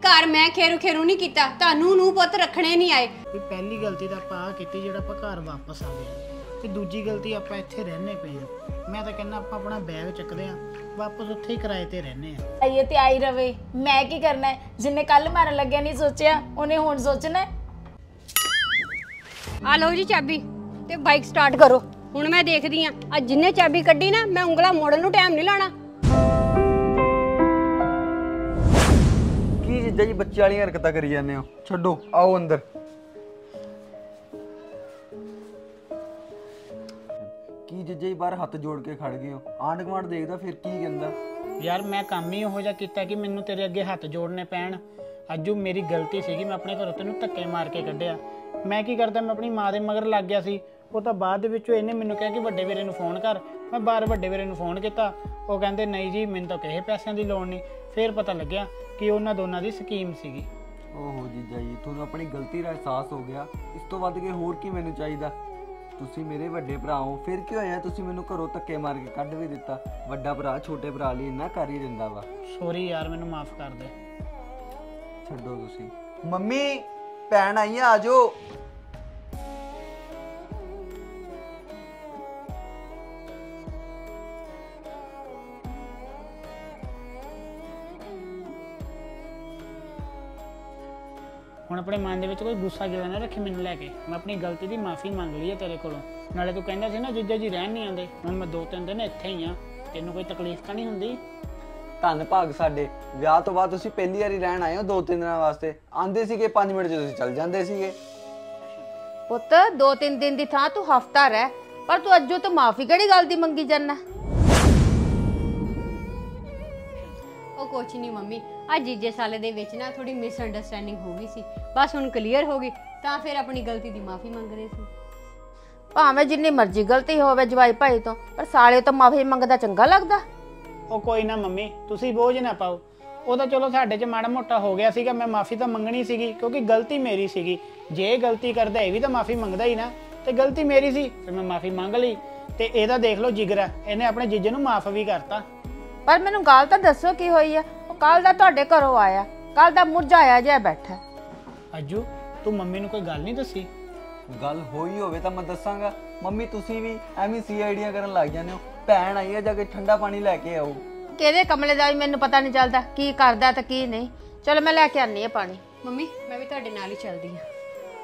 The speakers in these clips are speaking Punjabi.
घर मैं खेरू खेरू नहीं किया, तानू नूं पुत रखने नहीं आए। पहली गलती तो आप आ की जो घर वापस आ गए, तो दूजी गलती आप इत्थे रहने पे हैं। मैं तो कहना आप अपना बैग चकते हैं, वापस उत्थे ही किराए ते रहने हैं। ये ते आई रवे, मैं की करना है? जिन्हें कल मारन लग्या नहीं सोचा, उन्हें हुण सोचना है। आ लो जी चाबी ते बाइक स्टार्ट करो। हुण मैं देखदी हां, अज जिन्ने चाबी कड्डी ना, मैं उंगला मोड़न नूं टाइम नहीं लाना। की जीजा जी बच्चे वाली हरकतां करी जांदे हो, छड्डो आओ अंदर। की जीजा जी बाहर हत्थ जोड़ के खड़ गए हो, आंढ गुआंढ देखदा फिर की कहंदा? यार मैं काम ही उहो जिहा कीता कि मैनूं तेरे अगे हत्थ जोड़ने पैण। अज्जू मेरी गलती सीगी, मैं अपने घरों तैनूं धक्के मार के कढिया। मैं की करदा, मैं अपनी माँ दे मगर लग गया सी। वो तो बाद विचों इहने मैनूं कहा कि वड्डे वीरे नूं फोन कर। मैं बार वड्डे वीरे नूं फोन किया, वो कहंदे नहीं जी मैनूं तां किसे पैसिਆਂ ਦੀ लोड़ नहीं। फिर पता लग्या कि उन्हां दोनां दी स्कीम सीगी। ओहो जीजा जी तुहानूं अपनी गलती दा एहसास हो गया, इस तो वध के होर की मैनूं चाहीदा? तुसीं मेरे वड्डे भरा हो, फिर की होया तुसीं मैनूं घरों धक्के मार के कढ भी दित्ता। वड्डा भरा छोटे भरा लई इन्ना कर ही दिंदा वा। सॉरी यार, मैनूं माफ़ कर दे। छड्डो तुसीं। मम्मी भैन आई आ जाओ। ਹੁਣ ਆਪਣੇ ਮਨ ਦੇ ਵਿੱਚ ਕੋਈ ਗੁੱਸਾ ਗਿਲਾ ਨਾ ਰੱਖੀ ਮੈਨੂੰ ਲੈ ਕੇ। ਮੈਂ ਆਪਣੀ ਗਲਤੀ ਦੀ ਮਾਫੀ ਮੰਗ ਲਈ ਹੈ ਤੇਰੇ ਕੋਲੋਂ। ਨਾਲੇ ਤੂੰ ਕਹਿੰਦਾ ਸੀ ਨਾ ਜੀਜਾ ਜੀ ਰਹਿਣ ਨਹੀਂ ਆਉਂਦੇ, ਹੁਣ ਮੈਂ 2-3 ਦਿਨ ਇੱਥੇ ਹੀ ਆ। ਤੈਨੂੰ ਕੋਈ ਤਕਲੀਫ ਤਾਂ ਨਹੀਂ ਹੁੰਦੀ? ਧੰਨ ਭਾਗ ਸਾਡੇ, ਵਿਆਹ ਤੋਂ ਬਾਅਦ ਤੁਸੀਂ ਪਹਿਲੀ ਵਾਰੀ ਰਹਿਣ ਆਏ ਹੋ 2-3 ਦਿਨਾਂ ਵਾਸਤੇ। ਆਂਦੇ ਸੀਗੇ 5 ਮਿੰਟ 'ਚ ਤੁਸੀਂ ਚੱਲ ਜਾਂਦੇ ਸੀਗੇ। ਪੁੱਤ 2-3 ਦਿਨ ਦੀ ਥਾਂ ਤੂੰ ਹਫਤਾ ਰਹਿ, ਪਰ ਤੂੰ ਅੱਜੋਂ ਤਾਂ ਮਾਫੀ ਕਿਹੜੀ ਗੱਲ ਦੀ ਮੰਗੀ ਜਾਨਾ? कुछ नहीं मम्मी, आज जीजे साले दे विच ना थोड़ी मिसअंडरस्टैंडिंग हो गई सी, बस हुण क्लीयर हो गई, तां फिर अपनी गलती दी माफी मंग रहे सी। भावें जिन्नी मर्जी गलती होवे जवाई भाई तो, पर साले तो माफी मंगदा चंगा लगदा? ਉਹ ਕੋਈ ਨਾ ਮੰਮੀ, ਤੁਸੀਂ ਬੋਝ ਨਾ ਪਾਓ। ਉਹ ਤਾਂ ਚਲੋ ਸਾਡੇ 'ਚ ਮਾੜਾ ਮੋਟਾ ਹੋ ਗਿਆ ਸੀਗਾ, ਮੈਂ ਮਾਫੀ ਤਾਂ ਮੰਗਣੀ ਸੀਗੀ ਕਿਉਂਕਿ ਗਲਤੀ ਮੇਰੀ ਸੀਗੀ। ਜੇ ਗਲਤੀ ਕਰਦਾ ਇਹ ਵੀ ਤਾਂ ਮਾਫੀ ਮੰਗਦਾ ਹੀ ਨਾ, ਤੇ ਗਲਤੀ ਮੇਰੀ ਸੀ ਫਿਰ ਮੈਂ ਮਾਫੀ ਮੰਗ ਲਈ। ਤੇ ਇਹਦਾ ਦੇਖ ਲਓ ਜਿਗਰਾ, ਇਹਨੇ ਆਪਣੇ ਜੀਜੇ ਨੂੰ ਮਾਫ ਵੀ ਕਰਤਾ। पर मैनू गल तो दसो की हुई है? कल दा तुहाडे घरों आया, कल दा मुरझाया जिहा बैठा। अज्जू तू मम्मी नूं कोई गल नहीं दसी? गल होई होवे तां मैं दसांगा। मम्मी तुसीं भी एवें CIDियां करन लग जांदे हो। भैन आई है, जाके ठंडा पानी लैके आओ। किहदे कमले दा मैनू पता नहीं चलदा की करदा ते की नहीं। चलो मैं लैके आनी है पानी। मम्मी मैं भी तुहाडे नाल ही चलदी हां।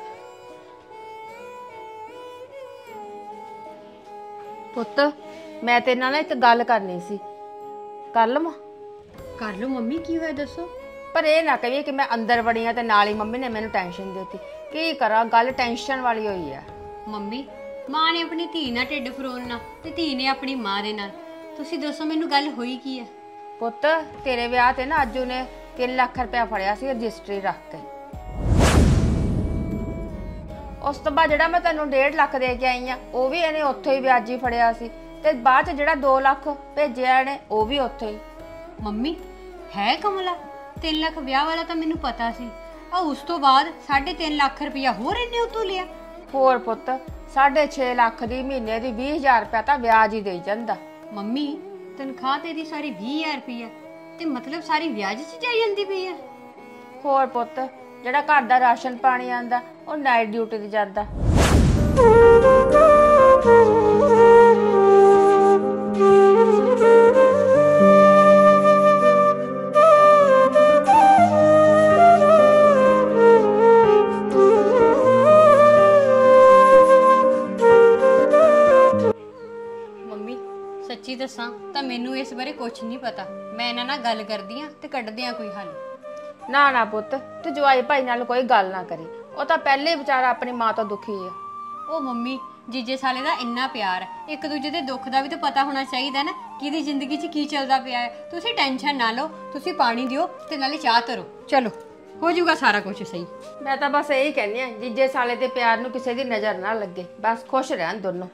पुत्त मैं तेरे नाल एक गल करनी सी, कर लवां? कर लो मम्मी, की होया दसो। पर यह ना कहिए कि मैं अंदर बड़ी हाँ ते नाल ही मम्मी ने मैनू टेंशन देती। की करा, गल टेंशन वाली हुई है। मम्मी मां ने अपनी धी नाल ढिड फरोलना ते धी ने अपनी मां दे नाल। तुसीं दसो मैनू गल होई की है? पुत्त तेरे विआह ते ना अज्जू ने 3 लाख रुपया फड़िया सी रजिस्ट्री रख के। उस तो बाद जिहड़ा मैं तैनूं 1.5 लाख दे के आई हाँ, वो भी इहने उत्थों ही विआजी फड़िया सी, ते बाद च जिहड़ा 2 लाख भेजिया इहने वो भी उत्थों ही। मम्मी है कमला, 3 लाख ब्याह वाला तो मैनू पता सी, आ उस तो बाद 3.5 लाख रुपया होर इन्ने उतों लिया। होर पुत्त 6.5 लाख दी महीने दी 20,000 रुपया तां ब्याज ही देई जांदा। मम्मी तनख्वाह तेरी सारी 20,000 रुपया, ते मतलब सारी ब्याज च जाई जांदी पई है। होर पुत्त जिहड़ा घर दा राशन पानी आंदा ਉਹ ਨਾਈਟ ਡਿਊਟੀ ਤੇ ਜਾਂਦਾ। ਮੰਮੀ ਸੱਚੀ ਦੱਸਾਂ ਤਾਂ ਮੈਨੂੰ ਇਸ ਬਾਰੇ ਕੁਝ ਨਹੀਂ ਪਤਾ। ਮੈਂ ਇਹਨਾਂ ਨਾਲ ਗੱਲ ਕਰਦੀ ਆ ਤੇ ਕੱਢਦੇ ਆ ਕੋਈ ਹੱਲ। ना ना पुत्त तू जवाई भाई नाल कोई गल ना करी, वो तो पहले ही बेचारा अपनी मां तो दुखी है। ओ मम्मी जीजे साले दा इन्ना प्यार है, एक दूजे दे दुख दा भी तो पता होना चाहिए ना कि इहदी जिंदगी च की चलदा पिया है। तुसीं टेंशन ना लो, तुसीं पानी दिओ ते नाले चाह धरो, चलो हो जाऊगा सारा कुछ सही। मैं तो बस यही कहनी है जीजे साले दे प्यार नूं किसे दी नज़र ना लगे, बस खुश रहन दोनों।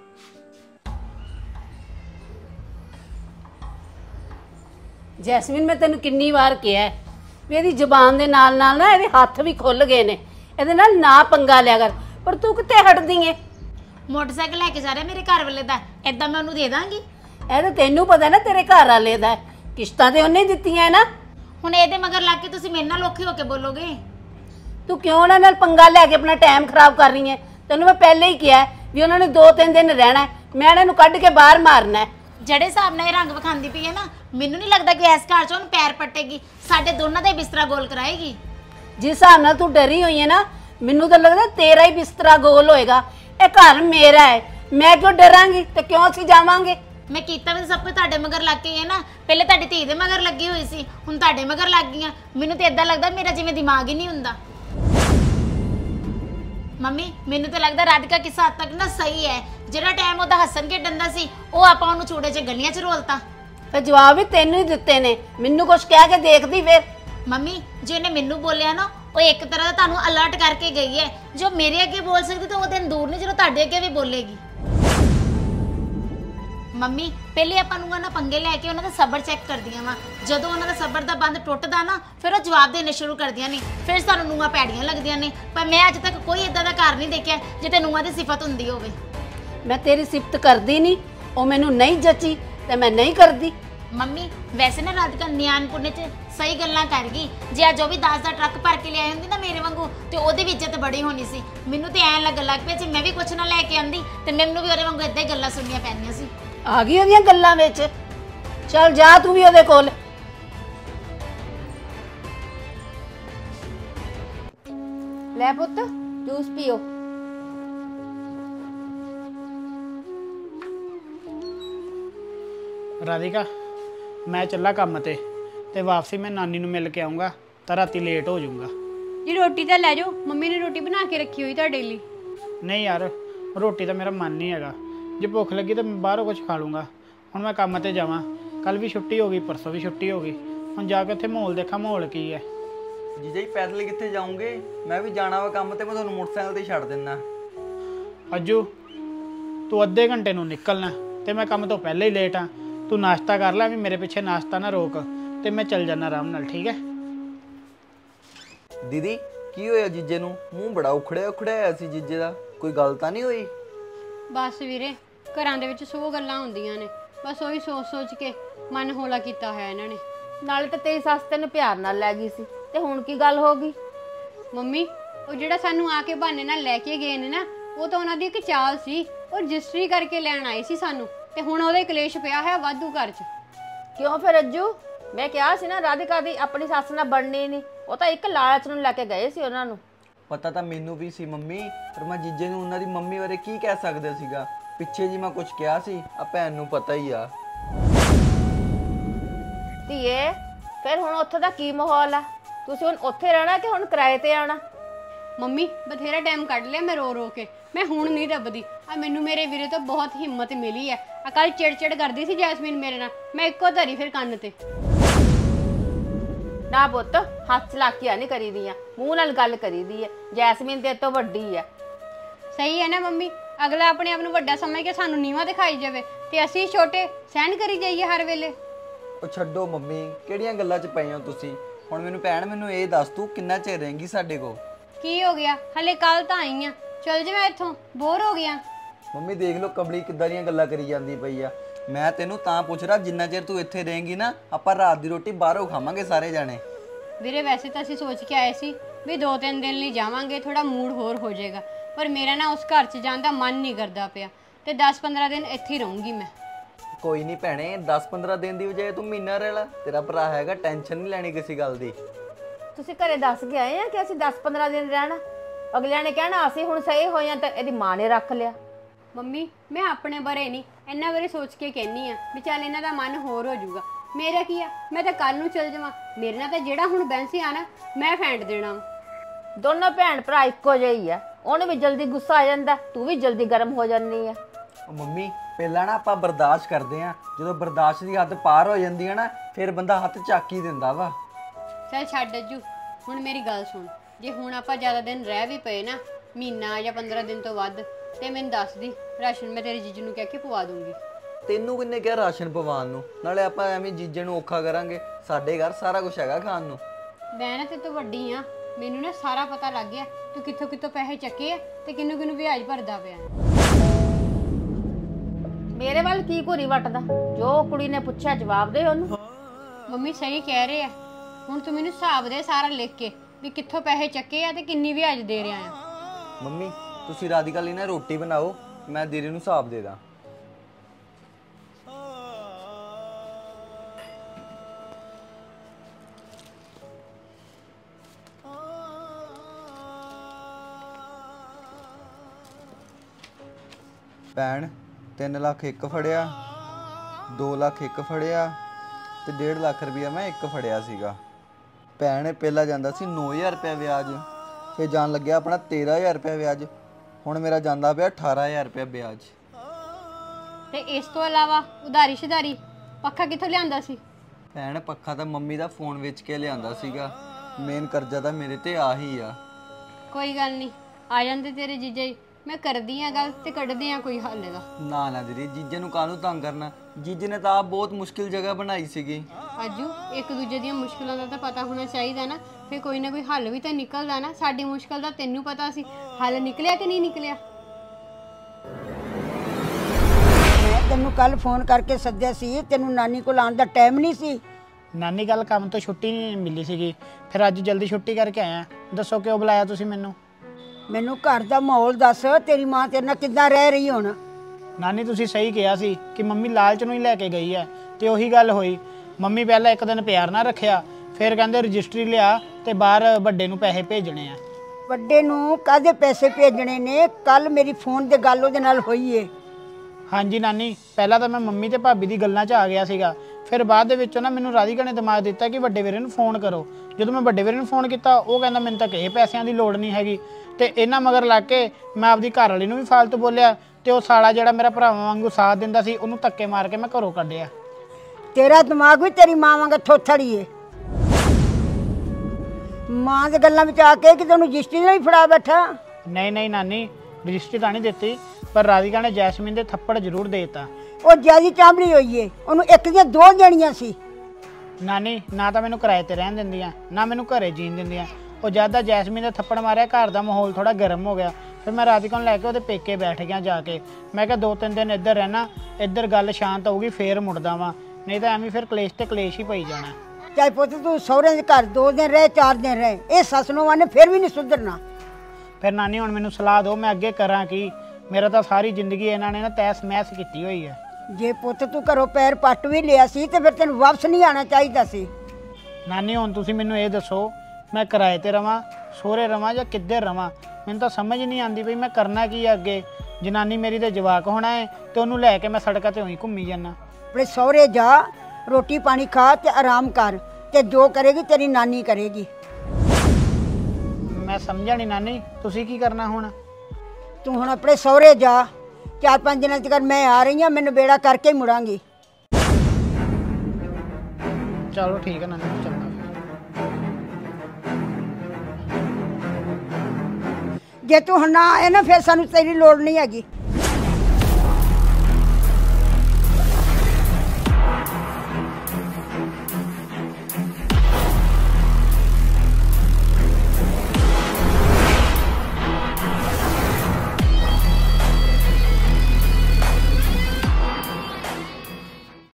जैस्मिन मैं तेनू कितनी बार कहा है मेरी जबान दे नाल नाल ना ਇਹਦੇ ਹੱਥ ਵੀ ਖੁੱਲ ਗਏ ਨੇ, ਇਹਦੇ ਨਾਲ ਨਾ ਪੰਗਾ ਲਿਆ ਕਰ। ਪਰ ਤੂੰ ਕਿੱਥੇ ਹਟਦੀ ਏ? मोटरसाइकिल लेके जा रहा है मेरे घर वाले दा, इदां मैं उन्हें दे दांगी। ਇਹ ਤਾਂ ਤੈਨੂੰ ਪਤਾ ਨਾ ਤੇਰੇ ਘਰ ਵਾਲੇ ਦਾ, ਕਿਸ਼ਤਾਂ ਤੇ ਉਹਨੇ ਦਿੱਤੀਆਂ ਨਾ। ਹੁਣ ਇਹਦੇ ਮਗਰ ਲੱਗ ਕੇ ਤੁਸੀਂ ਮੇਰੇ ਨਾਲ ਔਖੇ ਹੋ ਕੇ ਬੋਲੋਗੇ। ਤੂੰ ਕਿਉਂ ਉਹਨਾਂ ਨਾਲ ਪੰਗਾ ਲੈ ਕੇ ਆਪਣਾ ਟਾਈਮ ਖਰਾਬ ਕਰ ਰਹੀ ਹੈ? ਤੈਨੂੰ ਮੈਂ ਪਹਿਲੇ ਹੀ ਕਿਹਾ ਵੀ ਉਹਨਾਂ ਨੇ 2-3 ਦਿਨ ਰਹਿਣਾ ਹੈ। ਮੈਂ ਇਹਨਾਂ ਨੂੰ ਕੱਢ ਕੇ ਬਾਹਰ ਮਾਰਨਾ ਹੈ। ਜਿਹੜੇ ਹਿਸਾਬ ਨਾਲ ਇਹ ਰੰਗ ਵਿਖਾਉਂਦੀ ਪਈ ਹੈ ਨਾ, ਮੈਨੂੰ ਨਹੀਂ ਲੱਗਦਾ ਕਿ ਇਸ ਘਰ 'ਚ ਉਹਨੂੰ ਪੈਰ ਪੱਟੇਗੀ, ਸਾਡੇ ਦੋਨਾਂ ਦਾ ਹੀ ਬਿਸਤਰਾ ਗੋਲ ਕਰਾਏਗੀ। ਜਿਸ ਹਿਸਾਬ ਨਾਲ ਤੂੰ ਡਰੀ ਹੋਈ ਹੈ ਨਾ, ਮੈਨੂੰ ਤਾਂ ਲੱਗਦਾ ਤੇਰਾ ਹੀ ਬਿਸਤਰਾ ਗੋਲ ਹੋਏਗਾ। ਇਹ ਘਰ ਮੇਰਾ ਹੈ, ਮੈਂ ਕਿਉਂ ਡਰਾਂਗੀ ਤੇ ਕਿਉਂ ਅਸੀਂ ਜਾਵਾਂਗੇ? ਮੈਂ ਕੀਤਾ ਵੀ ਸਭ ਕੁਝ ਤੁਹਾਡੇ ਮਗਰ ਲੱਗ ਕੇ ਹੀ ਹੈ ਨਾ। ਪਹਿਲੇ ਤੁਹਾਡੀ ਧੀ ਦੇ ਮਗਰ ਲੱਗੀ ਹੋਈ ਸੀ, ਹੁਣ ਤੁਹਾਡੇ ਮਗਰ ਲੱਗ ਗਈਆਂ। ਮੈਨੂੰ ਤੇ ਇਦਾਂ ਲੱਗਦਾ ਮੇਰਾ ਜਿਵੇਂ ਦਿਮਾਗ ਹੀ ਨਹੀਂ ਹੁੰਦਾ। ਮੰਮੀ ਮੈਨੂੰ ਤਾਂ ਲੱਗਦਾ ਰਾਧਿਕਾ ਕਿਸ ਹੱਦ ਤੱਕ ਨਾ ਸਹੀ ਹੈ। ਜਿਹੜਾ ਟਾਈਮ ਉਹਦਾ ਹੱਸਣ ਖੇਡਣ ਦਾ ਸੀ, ਉਹ ਆਪਾਂ ਉਹਨੂੰ ਚੂੜੇ 'ਚ ਗਲੀਆਂ 'ਚ ਰੋਲਤਾ। ਫਿਰ ਜਵਾਬ ਵੀ ਤੈਨੂੰ ਹੀ ਦਿੱਤੇ ਨੇ, ਮੈਨੂੰ ਕੁਝ ਕਹਿ ਕੇ ਦੇਖਦੀ ਫਿਰ। ਮੰਮੀ ਜੇ ਉਹਨੇ ਮੈਨੂੰ ਬੋਲਿਆ ਨਾ, ਉਹ ਇੱਕ ਤਰ੍ਹਾਂ ਦਾ ਤੁਹਾਨੂੰ ਅਲਰਟ ਕਰਕੇ ਗਈ ਹੈ। ਜੋ ਮੇਰੇ ਅੱਗੇ ਬੋਲ ਸਕਦੀ ਤਾਂ ਉਹ ਦਿਨ ਦੂਰ ਨਹੀਂ ਜਦੋਂ ਤੁਹਾਡੇ ਅੱਗੇ ਵੀ ਬੋਲੇਗੀ। ਮੰਮੀ ਪਹਿਲੇ ਆਪਾਂ ਨੂੰ ਨਾ ਪੰਗੇ ਲੈ ਕੇ ਉਹਨਾਂ ਦਾ ਸਬਰ ਚੈੱਕ ਕਰਦੀਆਂ ਵਾ। ਜਦੋਂ ਉਹਨਾਂ ਦਾ ਸਬਰ ਦਾ ਬੰਦ ਟੁੱਟਦਾ ਨਾ, ਫਿਰ ਉਹ ਜਵਾਬ ਦੇਣੇ ਸ਼ੁਰੂ ਕਰਦੀਆਂ ਨੇ। ਫਿਰ ਸਾਨੂੰ ਨੂੰਹਾਂ ਪੈੜੀਆਂ ਲੱਗਦੀਆਂ ਨੇ। ਪਰ ਮੈਂ ਅੱਜ ਤੱਕ ਕੋਈ ਇਦਾਂ ਦਾ ਘਰ ਨਹੀਂ ਦੇਖਿਆ ਜਿੱਥੇ ਨੂੰਹਾਂ ਦੀ ਸਿਫਤ ਹੁੰਦੀ ਹੋਵੇ। ਮੈਂ ਤੇਰੀ ਸਿਫਤ ਕਰਦੀ ਨਹੀਂ, ਉਹ ਮੈਨੂੰ ਨਹੀਂ ਜੱਚੀ ਤੇ ਮੈਂ ਨਹੀਂ ਕਰਦੀ। ਮੰਮੀ ਵੈਸੇ ਨਾ ਰਾਧਿਕਾ ਨਿਆਣਪੁਣੇ 'ਚ ਸਹੀ ਗੱਲਾਂ ਕਰ ਗਈ। ਜੇ ਅੱਜ ਉਹ ਵੀ 10 ਦਾ ਟਰੱਕ ਭਰ ਕੇ ਲਿਆਈ ਹੁੰਦੀ ਨਾ ਮੇਰੇ ਵਾਂਗੂ, ਤੇ ਉਹਦੇ ਵਿੱਚ ਇੱਜ਼ਤ ਬੜੀ ਹੋਣੀ ਸੀ। ਮੈਨੂੰ ਤੇ ਐਂ ਲੱਗ ਪਿਆ ਜੇ ਮੈਂ ਵੀ ਕੁਛ ਨਾ ਲੈ ਕੇ ਆਂਦੀ ਤੇ ਮੈਨੂੰ ਵੀ ਉਹਦੇ ਵਾਂਗੂ ਏਦਾਂ ਹੀ ਗੱਲਾਂ ਸੁਣਨੀਆਂ ਪੈਣੀਆਂ ਸੀ। ਆ ਗਈ ਉਹਦੀਆਂ ਗੱਲਾਂ ਵਿੱਚ। ਚੱਲ ਜਾ ਤੂੰ ਵੀ ਉਹਦੇ ਕੋਲ। ਲੈ ਪੁੱਤ ਜੂਸ ਪੀਓ। ਰਾਧਿਕਾ ਮੈਂ ਚੱਲਾ ਕੰਮ ਤੇ ਵਾਪਸੀ ਮੈਂ ਨਾਨੀ ਨੂੰ ਮਿਲ ਕੇ ਆਉਂਗਾ ਤਾਂ ਰਾਤੀ ਲੇਟ ਹੋ ਜਾਊਂਗਾ। ਜੀ ਰੋਟੀ ਤਾਂ ਲੈ ਜਾਓ, ਮੰਮੀ ਨੇ ਰੋਟੀ ਬਣਾ ਕੇ ਰੱਖੀ ਹੋਈ ਤੁਹਾਡੇ ਲਈ। ਨਹੀਂ ਯਾਰ, ਰੋਟੀ ਤਾਂ ਮੇਰਾ ਮਨ ਨਹੀਂ ਹੈਗਾ। ਜੇ ਭੁੱਖ ਲੱਗੀ ਤਾਂ ਮੈਂ ਬਾਹਰੋਂ ਕੁਝ ਖਾ ਲੂੰਗਾ। ਹੁਣ ਮੈਂ ਕੰਮ ਤੇ ਜਾਵਾਂ, ਕੱਲ ਵੀ ਛੁੱਟੀ ਹੋ ਗਈ, ਪਰਸੋਂ ਵੀ ਛੁੱਟੀ ਹੋ ਗਈ। ਹੁਣ ਜਾ ਕੇ ਉੱਥੇ ਮਾਹੌਲ ਦੇਖਾਂ, ਮਾਹੌਲ ਕੀ ਹੈ। ਜੀਜਾ ਜੀ ਪੈਦਲ ਕਿੱਥੇ ਜਾਓਗੇ? ਮੈਂ ਵੀ ਜਾਣਾ ਵਾ ਕੰਮ ਤੇ, ਮੈਂ ਤੁਹਾਨੂੰ ਮੋਟਰਸਾਈਕਲ ਤੇ ਛੱਡ ਦਿੰਦਾ। ਅੱਜੂ ਤੂੰ ਅੱਧੇ ਘੰਟੇ ਨੂੰ ਨਿਕਲਣਾ ਤੇ ਮੈਂ ਕੰਮ ਤੋਂ ਪਹਿਲਾਂ ਹੀ ਲੇਟ ਆ। ਤੂੰ ਨਾਸ਼ਤਾ ਕਰ ਲੈ, ਵੀ ਮੇਰੇ ਪਿੱਛੇ ਨਾਸ਼ਤਾ ਨਾ ਰੋਕ, ਤੇ ਮੈਂ ਚੱਲ ਜਾਣਾ ਆਰਾਮ ਨਾਲ, ਠੀਕ ਹੈ? ਦੀਦੀ ਕੀ ਹੋਇਆ ਜੀਜੇ ਨੂੰ? ਮੂੰਹ ਬੜਾ ਉਖੜਿਆ ਹੋਇਆ ਸੀ ਜੀਜੇ ਦਾ, ਕੋਈ ਗੱਲ ਤਾਂ ਨਹੀਂ ਹੋਈ? ਬਸ ਵੀਰੇ, ਘਰਾਂ ਦੇ ਵਿੱਚ 100 ਗੱਲਾਂ ਹੁੰਦੀਆਂ ਨੇ, ਬਸ ਉਹੀ ਸੋਚ ਕੇ ਮਨ ਹੌਲਾ ਕੀਤਾ ਹੋਇਆ ਇਹਨਾਂ ਨੇ। ਨਾਲੇ ਤਾਂ ਤੇਰੀ ਸੱਸ ਤੈਨੂੰ ਪਿਆਰ ਨਾਲ ਲੈ ਗਈ ਸੀ, ਤੇ ਹੁਣ ਕੀ ਗੱਲ ਹੋ ਗਈ? ਮੰਮੀ ਉਹ ਜਿਹੜਾ ਸਾਨੂੰ ਆ ਕੇ ਬਹਾਨੇ ਨਾਲ ਲੈ ਕੇ ਗਏ ਨੇ ਨਾ, ਉਹ ਤਾਂ ਉਹਨਾਂ ਦੀ ਇੱਕ ਚਾਲ ਸੀ। ਉਹ ਰਜਿਸਟਰੀ ਕਰਕੇ ਲੈਣ ਆਏ ਸੀ ਸਾਨੂੰ, ਤੇ ਹੁਣ ਉਹਦਾ ਕਲੇਸ਼ ਪਿਆ ਹੈ ਵਾਧੂ ਘਰ 'ਚ। ਕਿਉਂ ਫਿਰ ਅੱਜੂ? ਮੈਂ ਕਿਹਾ ਸੀ ਨਾ ਰਾਧਿਕਾ ਦੀ ਆਪਣੀ ਸੱਸ ਨਾਲ ਬਣਨੀ ਨਹੀਂ। ਉਹ ਤਾਂ ਇੱਕ ਲਾਲਚ ਨੂੰ ਲੈ ਕੇ ਗਏ ਸੀ ਉਹਨਾਂ ਨੂੰ। ਪਤਾ ਤਾਂ ਮੈਨੂੰ ਵੀ ਸੀ ਮੰਮੀ, ਪਰ ਮੈਂ ਜੀਜੇ ਨੂੰ ਉਹਨਾਂ ਦੀ ਮੰਮੀ ਬਾਰੇ ਕੀ ਕਹਿ ਸਕਦਾ ਸੀਗਾ। ਪਿੱਛੇ ਜੀ ਮੈਂ ਕੁਝ ਕਿਹਾ ਸੀ, ਆ ਭੈਣ ਨੂੰ ਪਤਾ ਹੀ ਆ। ਧੀਏ ਫਿਰ ਹੁਣ ਉੱਥੇ ਦਾ ਕੀ ਮਾਹੌਲ ਆ? ਤੁਸੀਂ ਹੁਣ ਉੱਥੇ ਰਹਿਣਾ ਕਿ ਹੁਣ ਕਿਰਾਏ ਤੇ ਆਣਾ? ਮੰਮੀ ਬਥੇਰਾ ਟਾਈਮ ਕੱਢ ਲਿਆ ਮੈਂ ਰੋ ਕੇ, ਮੈਂ ਹੁਣ ਨਹੀਂ ਦੱਬਦੀ। ਆ ਮੈਨੂੰ ਮੇਰੇ ਵੀਰੇ ਤੋਂ ਬਹੁਤ ਹਿੰਮਤ ਮਿਲੀ ਹੈ। ਆ ਕੱਲ ਚਿੜਚਿੜ ਕਰਦੀ ਸੀ ਜੈਸਮੀਨ ਮੇਰੇ ਨਾਲ, ਮੈਂ ਇੱਕੋ ਧਰੀ ਫਿਰ ਕੰਨ ਤੇ। ਨਾ ਪੁੱਤ, ਹੱਥ ਚਲਾਕੀਆਂ ਨਹੀਂ ਕਰੀਦੀਆਂ, ਮੂੰਹ ਨਾਲ ਗੱਲ ਕਰੀਦੀ ਹੈ। ਜੈਸਮੀਨ ਤੇ ਤੋਂ ਵੱਡੀ ਹੈ। ਸਹੀ ਹੈ ਨਾ ਮੰਮੀ? ਅਗਲਾ ਆਪਣੇ ਆਪ ਨੂੰ ਵੱਡਾ ਸਮਝ ਕੇ ਸਾਨੂੰ ਨੀਵਾਂ ਦਿਖਾਈ ਜਾਵੇ, ਤੇ ਅਸੀਂ ਛੋਟੇ ਸਹਿਣ ਕਰੀ ਜਾਈਏ ਹਰ ਵੇਲੇ। ਉਹ ਛੱਡੋ ਮੰਮੀ, ਕਿਹੜੀਆਂ ਗੱਲਾਂ 'ਚ ਪਏ ਹੋ ਤੁਸੀਂ? ਹੁਣ ਮੈਨੂੰ ਭੈਣ, ਮੈਨੂੰ ਇਹ ਦੱਸ ਤੂੰ ਕਿੰਨਾ ਚਿਰ ਰਹੇਂਗੀ ਸਾਡੇ ਕੋਲ? ਕੀ ਹੋ ਗਿਆ? ਹਲੇ ਕੱਲ ਤਾਂ ਆਈ ਆ, ਚੱਲ ਜਾ ਮੈਂ ਇੱਥੋਂ, ਬੋਰ ਹੋ ਗਿਆ। ਮੰਮੀ ਦੇਖ ਲਓ ਕਮਲੀ ਕਿੱਦਾਂ ਦੀਆਂ ਗੱਲਾਂ ਕਰੀ ਜਾਂਦੀ ਪਈ ਆ। ਮੈਂ ਤੈਨੂੰ ਤਾਂ ਪੁੱਛ ਰਿਹਾ, ਜਿੰਨਾ ਚਿਰ ਤੂੰ ਇੱਥੇ ਰਹੇਂਗੀ ਨਾ, ਆਪਾਂ ਰਾਤ ਦੀ ਰੋਟੀ ਬਾਹਰੋਂ ਖਾਵਾਂਗੇ ਸਾਰੇ ਜਾਣੇ। ਵੀਰੇ ਵੈਸੇ ਤਾਂ ਅਸੀਂ ਸੋਚ ਕੇ ਆਏ ਸੀ ਵੀ 2-3 ਦਿਨ ਲਈ ਜਾਵਾਂਗੇ, ਥੋੜਾ ਮੂਡ ਹੋਰ ਹੋ ਜਾਏਗਾ, ਪਰ ਮੇਰਾ ਨਾ ਉਸ ਘਰ 'ਚ ਜਾਣ ਦਾ ਮਨ ਨਹੀਂ ਕਰਦਾ ਪਿਆ, ਤੇ 10-15 ਦਿਨ ਇੱਥੇ ਹੀ ਰਹੂੰਗੀ ਮੈਂ। ਕੋਈ ਨਹੀਂ ਭੈਣੇ, 10-15 ਦਿਨ ਦੀ ਬਜਾਏ ਤੂੰ ਮਹੀਨਾ ਰਹਿ ਲੈ। ਤੇਰਾ ਭਰਾ ਹੈਗਾ, ਟੈਨਸ਼ਨ ਨਹੀਂ ਲੈਣੀ ਕਿਸੇ ਗੱਲ ਦੀ। ਤੁਸੀਂ ਘਰੇ ਦੱਸ ਕੇ ਆਏ ਆ ਕਿ ਅਸੀਂ 10-15 ਦਿਨ ਰਹਿਣਾ? ਅਗਲਿਆਂ ਨੇ ਕਹਿਣਾ ਅਸੀਂ ਹੁਣ ਸਹੀ ਹੋਏ ਆ ਤਾਂ ਇਹਦੀ ਮਾਂ ਨੇ ਰੱਖ ਲਿਆ। ਮੰਮੀ ਮੈਂ ਆਪਣੇ ਬਾਰੇ ਨਹੀਂ, ਇਹਨਾਂ ਬਾਰੇ ਸੋਚ ਕੇ ਕਹਿੰਨੀ ਆ ਵੀ ਚੱਲ ਇਹਨਾਂ ਦਾ ਮਨ ਹੋਰ ਹੋ ਜਾਊਗਾ। ਮੇਰਾ ਕੀ ਆ, ਮੈਂ ਤਾਂ ਕੱਲ ਨੂੰ ਚੱਲ ਜਾਵਾਂ। ਮੇਰੇ ਨਾਲ ਤਾਂ ਜਿਹੜਾ ਹੁਣ ਬੈਂਸੀ ਆ ਨਾ, ਮੈਂ ਫੈਂਟ ਦੇਣਾ। ਦੋਨੋਂ ਭੈਣ ਭਰਾ ਇੱਕੋ ਜਿਹੀ ਆ। ਉਹਨੂੰ ਵੀ ਜਲਦੀ ਗੁੱਸਾ ਆ ਜਾਂਦਾ, ਤੂੰ ਵੀ ਜਲਦੀ ਗਰਮ ਹੋ ਜਾਂਦੀ ਆ। ਉਹ ਮੰਮੀ ਪਹਿਲਾਂ ਨਾ ਆਪਾਂ ਬਰਦਾਸ਼ਤ ਕਰਦੇ ਆ, ਜਦੋਂ ਬਰਦਾਸ਼ਤ ਦੀ ਹੱਦ ਪਾਰ ਹੋ ਜਾਂਦੀ ਹੈ ਨਾ, ਫਿਰ ਬੰਦਾ ਹੱਥ ਚੱਕ ਹੀ ਦਿੰਦਾ ਵਾ। ਚੱਲ ਛੱਡ ਅੱਜੂ, ਹੁਣ ਮੇਰੀ ਗੱਲ ਸੁਣ। ਜੇ ਹੁਣ ਆਪਾਂ ਜ਼ਿਆਦਾ ਦਿਨ ਰਹਿ ਵੀ ਪਏ ਨਾ, ਮਹੀਨਾ ਜਾਂ 15 ਦਿਨ ਤੋਂ ਵੱਧ, ਤੇ ਮੈਨੂੰ ਦੱਸ ਦੀ, ਰਾਸ਼ਨ ਮੈਂ ਤੇਰੇ ਜੀਜੂ ਨੂੰ ਕਹਿ ਕੇ ਪਵਾ ਦੂੰਗੀ। ਤੈਨੂੰ ਕਿੰਨੇ ਕਿਹਾ ਰਾਸ਼ਨ ਪਵਾਉਣ ਨੂੰ? ਨਾਲੇ ਆਪਾਂ ਐਵੇਂ ਜੀਜੇ ਨੂੰ ਔਖਾ ਕਰਾਂਗੇ। ਸਾਡੇ ਘਰ ਸਾਰਾ ਕੁਝ ਹੈਗਾ ਖਾਣ ਨੂੰ। ਮੈਂ ਨਾ ਤੇ ਤੋਂ ਵੱਡੀ ਆ, ਮੈਨੂੰ ਨਾ ਸਾਰਾ ਪਤਾ ਲੱਗ ਗਿਆ ਤੂੰ ਕਿੱਥੋਂ ਕਿੱਥੋਂ ਪੈਸੇ ਚੱਕੇ ਆ ਤੇ ਕਿੰਨੂੰ ਕਿੰਨੂੰ ਵਿਆਜ ਭਰਦਾ ਪਿਆ। ਮੇਰੇ ਵੱਲ ਕੀ ਘੂਰੀ ਵੱਟਦਾ? ਜੋ ਕੁੜੀ ਨੇ ਪੁੱਛਿਆ ਜਵਾਬ ਦੇ ਉਹਨੂੰ। ਮੰਮੀ ਸਹੀ ਕਹਿ ਰਹੇ ਆ, ਹੁਣ ਤੂੰ ਮੈਨੂੰ ਹਿਸਾਬ ਦੇ ਸਾਰਾ ਲਿਖ ਕੇ ਵੀ ਕਿੱਥੋਂ ਪੈਸੇ ਚੱਕੇ ਆ ਤੇ ਕਿੰਨੀ ਵਿਆਜ ਦੇ ਰਿਹਾ ਆ। ਮੰਮੀ ਤੁਸੀਂ ਰਾਧਿਕਾ ਲਈ ਨਾ ਰੋਟੀ ਬਣਾਓ, ਮੈਂ ਦੀਦੀ ਨੂੰ ਹਿਸਾਬ ਦੇ ਦਾਂ। ਭੈਣ 3 ਲੱਖ ਇੱਕ ਫੜਿਆ, 2 ਲੱਖ ਇੱਕ ਫੜਿਆ ਤੇ 1.5 ਲੱਖ ਰੁਪਇਆ ਮੈਂ ਇੱਕ ਫੜਿਆ ਸੀਗਾ। ਭੈਣ ਪਹਿਲਾਂ ਜਾਂਦਾ ਸੀ 9000 ਰੁਪਏ ਵਿਆਜ, ਫਿਰ ਜਾਣ ਲੱਗਿਆ ਆਪਣਾ 13000 ਰੁਪਏ ਵਿਆਜ, ਹੁਣ ਮੇਰਾ ਜਾਂਦਾ ਪਿਆ 18000 ਰੁਪਏ ਵਿਆਜ। ਤੇ ਇਸ ਤੋਂ ਇਲਾਵਾ ਉਧਾਰੀ ਸ਼ੁਧਾਰੀ ਪੱਖਾ ਕਿੱਥੋਂ ਲਿਆਂਦਾ ਸੀ? ਭੈਣ ਪੱਖਾ ਤਾਂ ਮੰਮੀ ਦਾ ਫੋਨ ਵੇਚ ਕੇ ਲਿਆਂਦਾ ਸੀਗਾ, ਮੇਨ ਕਰਜ਼ਾ ਤਾਂ ਮੇਰੇ ਤੇ ਆਹੀ ਆ। ਕੋਈ ਗੱਲ ਨਹੀਂ, ਆ ਜਾਂਦੇ ਤੇਰੇ ਜੀਜਾ ਜੀ, ਮੈਂ ਕਰਦੀ ਆ ਗੱਲ ਤੇ ਕੱਢਦੇ ਆ ਕੋਈ ਹੱਲ ਇਹਦਾ। ਨਾ ਨਾ ਦੀਦੀ, ਜੀਜੇ ਨੂੰ ਕਾਹਨੂੰ ਤੰਗ ਕਰਨਾ, ਜੀਜੇ ਨੇ ਤਾਂ ਆਪ ਬਹੁਤ ਮੁਸ਼ਕਿਲ ਜਗ੍ਹਾ ਬਣਾਈ ਸੀਗੀ। ਆਜੂ ਇੱਕ ਦੂਜੇ ਦੀਆਂ ਮੁਸ਼ਕਲਾਂ ਦਾ ਤਾਂ ਪਤਾ ਹੋਣਾ ਚਾਹੀਦਾ ਨਾ, ਫਿਰ ਕੋਈ ਨਾ ਕੋਈ ਹੱਲ ਵੀ ਤਾਂ ਨਿਕਲਦਾ ਨਾ। ਸਾਡੀ ਮੁਸ਼ਕਲ ਦਾ ਤੈਨੂੰ ਪਤਾ ਸੀ, ਹੱਲ ਨਿਕਲਿਆ ਕਿ ਨਹੀਂ ਨਿਕਲਿਆ? ਮੈਂ ਤੈਨੂੰ ਕੱਲ ਫੋਨ ਕਰਕੇ ਸੱਦਿਆ ਸੀ, ਤੈਨੂੰ ਨਾਨੀ ਕੋਲ ਆਉਣ ਦਾ ਟਾਈਮ ਨਹੀਂ ਸੀ। ਨਾਨੀ ਕੱਲ ਕੰਮ ਤੋਂ ਛੁੱਟੀ ਨਹੀਂ ਮਿਲੀ ਸੀਗੀ, ਫਿਰ ਅੱਜ ਜਲਦੀ ਛੁੱਟੀ ਕਰਕੇ ਆਇਆ। ਦੱਸੋ ਕਿਉਂ ਬੁਲਾਇਆ ਤੁਸੀਂ ਮੈਨੂੰ? ਮੈਨੂੰ ਘਰ ਦਾ ਮਾਹੌਲ ਦੱਸ, ਤੇਰੀ ਮਾਂ ਤੇਰੇ ਨਾਲ ਕਿੱਦਾਂ ਰਹਿ ਰਹੀ ਹੁਣ? ਨਾਨੀ ਤੁਸੀਂ ਸਹੀ ਕਿਹਾ ਸੀ ਕਿ ਮੰਮੀ ਲਾਲਚ ਨੂੰ ਹੀ ਲੈ ਕੇ ਗਈ ਹੈ, ਤੇ ਉਹੀ ਗੱਲ ਹੋਈ। ਮੰਮੀ ਪਹਿਲਾਂ ਇੱਕ ਦਿਨ ਪਿਆਰ ਨਾਲ ਰੱਖਿਆ, ਫਿਰ ਕਹਿੰਦੇ ਰਜਿਸਟਰੀ ਲਿਆ ਤੇ ਬਾਹਰ ਵੱਡੇ ਨੂੰ ਪੈਸੇ ਭੇਜਣੇ ਆ। ਵੱਡੇ ਨੂੰ ਕਾਹਦੇ ਪੈਸੇ ਭੇਜਣੇ ਨੇ? ਕੱਲ ਮੇਰੀ ਫੋਨ ਤੇ ਗੱਲ ਉਹਦੇ ਨਾਲ ਹੋਈ ਏ। ਹਾਂਜੀ ਨਾਨੀ, ਪਹਿਲਾਂ ਤਾਂ ਮੈਂ ਮੰਮੀ ਤੇ ਭਾਬੀ ਦੀ ਗੱਲਾਂ 'ਚ ਆ ਗਿਆ ਸੀਗਾ, ਫਿਰ ਬਾਅਦ ਦੇ ਵਿੱਚੋਂ ਨਾ ਮੈਨੂੰ ਰਾਧਿਕਾ ਨੇ ਦਿਮਾਗ ਦਿੱਤਾ ਕਿ ਵੱਡੇ ਵੀਰੇ ਨੂੰ ਫੋਨ ਕਰੋ। ਜਦੋਂ ਮੈਂ ਵੱਡੇ ਵੀਰੇ ਨੂੰ ਫੋਨ ਕੀਤਾ, ਉਹ ਕਹਿੰਦਾ ਮੈਨੂੰ ਤਾਂ ਕਿਸੇ ਪੈਸਿਆਂ ਦੀ ਲੋੜ ਨਹੀਂ ਹੈਗੀ, ਤੇ ਇਹਨਾਂ ਮਗਰ ਲੱਗ ਕੇ ਮੈਂ ਆਪਦੀ ਘਰ ਵਾਲੀ ਨੂੰ ਵੀ ਫਾਲਤੂ ਬੋਲਿਆ, ਤੇ ਉਹ ਸਾਲਾ ਜਿਹੜਾ ਮੇਰਾ ਭਰਾਵਾਂ ਵਾਂਗੂ ਸਾਥ ਦਿੰਦਾ ਸੀ, ਉਹਨੂੰ ਧੱਕੇ ਮਾਰ ਕੇ ਮੈਂ ਘਰੋਂ ਕੱਢਿਆ। ਤੇਰਾ ਦਿਮਾਗ ਵੀ ਤੇਰੀ ਮਾਂ ਵਾਂਗ ਥੋਥੜੀ ਏ। ਮਾਂ ਦੇ ਗੱਲਾਂ ਵਿੱਚ ਆ ਕੇ ਕਿ ਤੈਨੂੰ ਰਜਿਸਟਰੀ ਨਹੀਂ ਫੜਾ ਬੈਠਾ। ਨਹੀਂ ਨਹੀਂ ਨਾਨੀ, ਰਜਿਸਟਰੀ ਤਾਂ ਨਹੀਂ ਦਿੱਤੀ, ਪਰ ਰਾਧਿਕਾ ਨੇ ਜੈਸਮੀਨ ਦੇ ਥੱਪੜ ਜ਼ਰੂਰ ਦੇ ਦਿੱਤਾ। ਉਹ ਜਿਆਦੀ ਚਾਂਬਲੀ ਹੋਈ ਏ, ਉਹਨੂੰ ਇੱਕ ਦੀਆਂ 2 ਦੇਣੀਆਂ ਸੀ। ਨਾਨੀ ਨਾ ਤਾਂ ਮੈਨੂੰ ਕਿਰਾਏ ਤੇ ਰਹਿਣ ਦਿੰਦੀਆਂ, ਨਾ ਮੈਨੂੰ ਘਰੇ ਜੀਣ ਦਿੰਦੀਆਂ। ਉਹ ਜ਼ਿਆਦਾ ਜੈਸਮੀਨ ਦੇ ਥੱਪੜ ਮਾਰਿਆ, ਘਰ ਦਾ ਮਾਹੌਲ ਥੋੜਾ ਗਰਮ ਹੋ ਗਿਆ। ਫਿਰ ਮੈਂ ਰਾਧਿਕਾ ਨੂੰ ਲੈ ਕੇ ਉਹਦੇ ਪੇਕੇ ਬੈਠ ਗਿਆ ਜਾ ਕੇ। ਮੈਂ ਕਿਹਾ 2-3 ਦਿਨ ਇੱਧਰ ਰਹਿਣਾ, ਇੱਧਰ ਗੱਲ ਸ਼ਾਂਤ ਹੋਊਗੀ ਫੇਰ ਮੁੜਦਾ ਵਾਂ, ਨਹੀਂ ਤਾਂ ਐਵੇਂ ਫਿਰ ਕਲੇਸ਼ ਤੇ ਕਲੇਸ਼ ਹੀ ਪਈ ਜਾਣਾ। ਚਾਹੇ ਪੁੱਤ ਤੂੰ ਸਹੁਰੇ ਦੇ ਘਰ 2 ਦਿਨ ਰਹੇ, 4 ਦਿਨ ਰਹੇ, ਇਹ ਸੱਸ ਨੂੰ ਨੇ ਫਿਰ ਵੀ ਨਹੀਂ ਸੁਧਰਨਾ। ਫਿਰ ਨਾਨੀ ਹੁਣ ਮੈਨੂੰ ਸਲਾਹ ਦਿਓ, ਮੈਂ ਅੱਗੇ ਕਰਾਂ ਕੀ? ਮੇਰਾ ਤਾਂ ਸਾਰੀ ਜ਼ਿੰਦਗੀ ਇਹਨਾਂ ਨੇ ਨਾ ਤੈਸ ਮੈਸ ਕੀਤੀ ਹੋਈ ਹੈ। ਜੇ ਪੁੱਤ ਤੂੰ ਘਰੋਂ ਪੈਰ ਪੱਟ ਵੀ ਲਿਆ ਸੀ ਤੇ ਫਿਰ ਤੈਨੂੰ ਵਾਪਸ ਨਹੀਂ ਆਣਾ ਚਾਹੀਦਾ ਸੀ। ਨਾਨੀ ਹੁਣ ਤੁਸੀਂ ਮੈਨੂੰ ਇਹ ਦੱਸੋ, ਮੈਂ ਕਿਰਾਏ ਤੇ ਰਵਾਂ, ਸਹੁਰੇ ਰਵਾਂ ਜਾਂ ਕਿੱਧਰ ਰਵਾਂ? ਮੈਨੂੰ ਤਾਂ ਸਮਝ ਨਹੀਂ ਆਉਂਦੀ ਪਈ ਮੈਂ ਕਰਨਾ ਕੀ ਹੈ ਅੱਗੇ। ਜਨਾਨੀ ਮੇਰੀ ਤੇ ਜਵਾਕ ਹੋਣਾ ਹੈ, ਤੇ ਉਹਨੂੰ ਲੈ ਕੇ ਮੈਂ ਸੜਕਾਂ ਤੇ ਉਹੀ ਘੁੰਮੀ ਜਾਂਦਾ। ਆਪਣੇ ਸਹੁਰੇ ਜਾ, ਰੋਟੀ ਪਾਣੀ ਖਾ ਤੇ ਆਰਾਮ ਕਰ, ਤੇ ਜੋ ਕਰੇਗੀ ਤੇਰੀ ਨਾਨੀ ਕਰੇਗੀ। ਮੈਂ ਸਮਝਿਆ ਨਹੀਂ ਨਾਨੀ, ਤੁਸੀਂ ਕੀ ਕਰਨਾ ਹੁਣ? ਤੂੰ ਹੁਣ ਆਪਣੇ ਸਹੁਰੇ ਜਾ, 4-5 ਦਿਨਾਂ ਤੱਕ ਮੈਂ ਆ ਰਹੀ ਹਾਂ, ਮੈਨੂੰ ਬੇੜਾ ਕਰਕੇ ਹੀ ਮੁੜਾਂਗੀ। ਚਲੋ ਠੀਕ ਹੈ ਨਾਨੀ, ਚੰਗਾ। ਜੇ ਤੂੰ ਹੁਣ ਨਾ ਆਏ ਨਾ, ਫਿਰ ਸਾਨੂੰ ਤੇਰੀ ਲੋੜ ਨਹੀਂ ਹੈਗੀ।